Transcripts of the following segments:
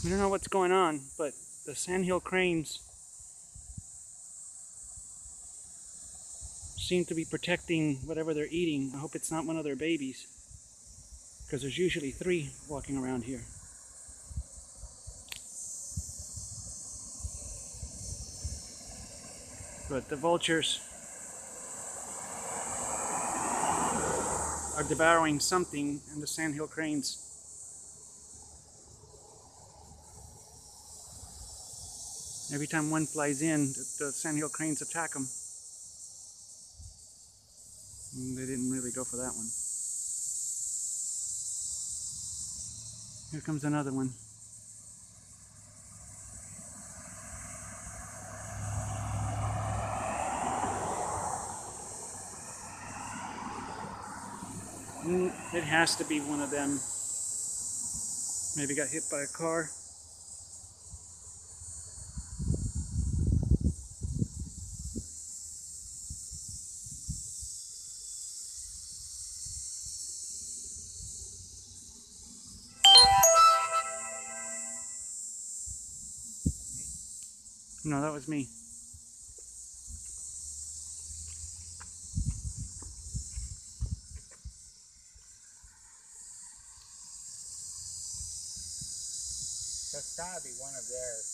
I don't know what's going on, but the sandhill cranes seem to be protecting whatever they're eating. I hope it's not one of their babies, because there's usually 3 walking around here. But the vultures are devouring something, and the sandhill cranes, every time one flies in, the sandhill cranes attack them. And they didn't really go for that one. Here comes another one. It has to be one of them. Maybe got hit by a car. No, that was me. That's gotta be one of theirs.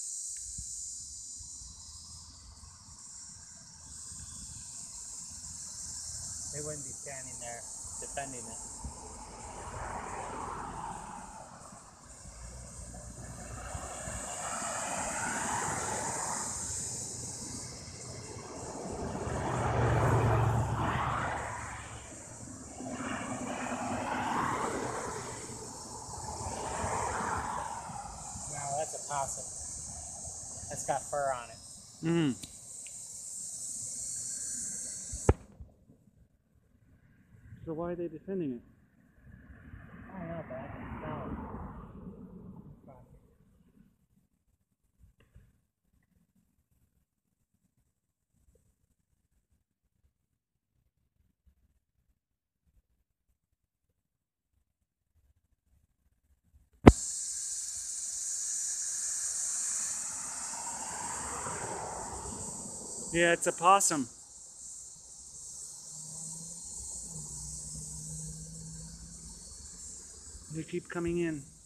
They wouldn't be standing there defending it. No, that's a possum. That's got fur on it. Mm. So why are they defending it? I don't know, but I can smell it. Yeah, it's a possum. They keep coming in.